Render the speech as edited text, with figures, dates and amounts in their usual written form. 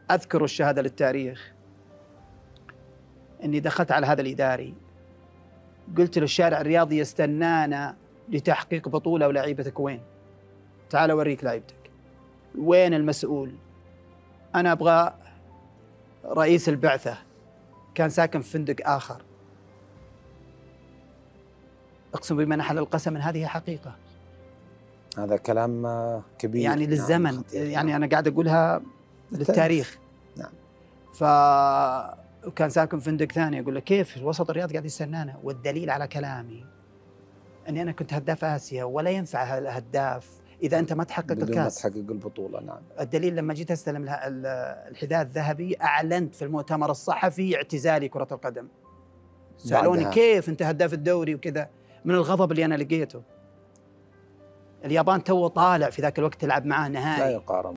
أذكر الشهادة للتاريخ أني دخلت على هذا الإداري، قلت له الشارع الرياضي يستنانا لتحقيق بطولة ولعيبتك وين؟ تعال أوريك لعيبتك. وين المسؤول؟ أنا أبغى رئيس البعثة، كان ساكن في فندق آخر. أقسم بما نحل القسم من هذه حقيقة. هذا كلام كبير يعني للزمن، يعني أنا قاعد أقولها للتاريخ. نعم. وكان ساكن في فندق ثاني. أقول له كيف وسط الرياض قاعد يستنانا؟ والدليل على كلامي أني أنا كنت هداف آسيا، ولا ينفع الهداف إذا أنت ما تحقق الكاس، بدون ما تحقق البطولة. نعم. الدليل لما جيت أستلم الحذاء الذهبي أعلنت في المؤتمر الصحفي اعتزالي كرة القدم. سألوني كيف أنت هداف الدوري وكذا، من الغضب اللي أنا لقيته. اليابان تو طالع في ذاك الوقت تلعب معاه نهائي، لا يقارن.